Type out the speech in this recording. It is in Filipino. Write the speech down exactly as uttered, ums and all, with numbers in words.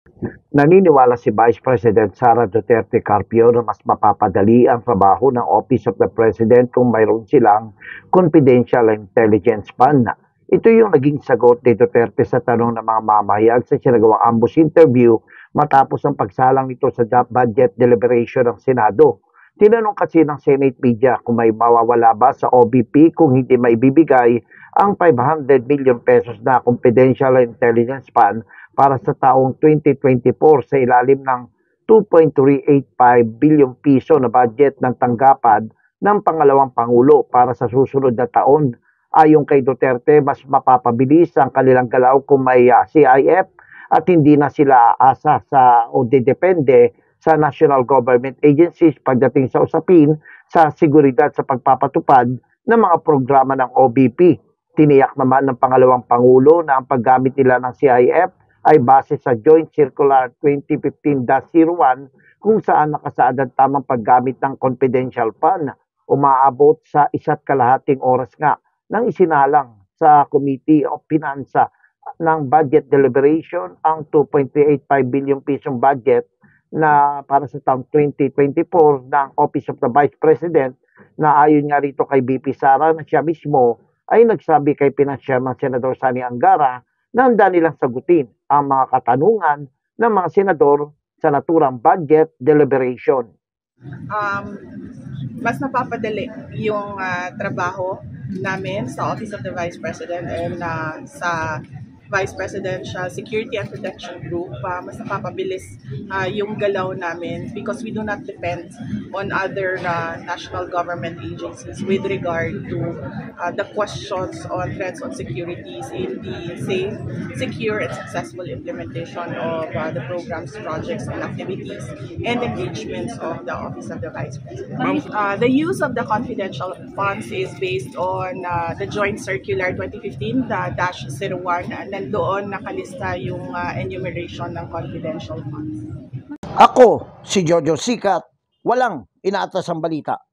Naniniwala si Vice President Sara Duterte Carpio na mas mapapadali ang trabaho ng Office of the President kung mayroon silang confidential intelligence fund. Ito yung naging sagot ni Duterte sa tanong ng mga mamahayag sa sinagawang ambush interview matapos ang pagsalang nito sa budget deliberation ng Senado. Tinanong kasi ng Senate media kung may mawawala ba sa O B P kung hindi maibibigay ang five hundred million pesos na confidential intelligence fund para sa taong twenty twenty-four sa ilalim ng two point three eight five billion piso na budget ng tanggapan ng pangalawang Pangulo para sa susunod na taon. Ayon kay Duterte, mas mapapabilis ang kanilang galaw kung may uh, C I F at hindi na sila aasa sa o depende sa national government agencies pagdating sa usapin sa seguridad sa pagpapatupad ng mga programa ng O B P. Tiniyak naman ng pangalawang Pangulo na ang paggamit nila ng C I F ay base sa Joint Circular twenty fifteen dash zero one kung saan nakasaad ang tamang paggamit ng confidential fund. Umaabot sa isa't kalahating oras nga nang isinalang sa Committee of Finance ng budget deliberation ang two point three eight five billion pisong budget na para sa taong twenty twenty-four ng Office of the Vice President na ayon nga rito kay B P Sara na siya mismo ay nagsabi kay Finance Chairman Senador Sani Angara na handa nilang sagutin ang mga katanungan ng mga senador sa naturang budget deliberation. Um, mas napapadali yung uh, trabaho namin sa Office of the Vice President and uh, sa Vice Presidential Security and Protection Group. Uh, mas napapabilis uh, yung galaw namin because we do not depend on other uh, national government agencies with regard to uh, the questions on threats on securities in the safe, secure, and successful implementation of uh, the programs, projects, and activities and engagements of the Office of the Vice President. Uh, the use of the confidential funds is based on uh, the Joint Circular twenty fifteen dash zero one and doon nakalista yung uh, enumeration ng confidential funds. Ako, si Jojo Sikat, walang inaatas ang balita.